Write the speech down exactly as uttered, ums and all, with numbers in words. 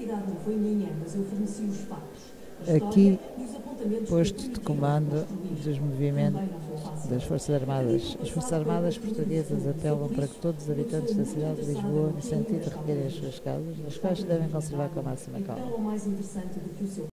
Aqui, posto de comando dos movimentos das Forças Armadas. As Forças Armadas Portuguesas apelam para que todos os habitantes da cidade de Lisboa, no sentido de requerem as suas casas, nas quais se devem conservar com a máxima calma.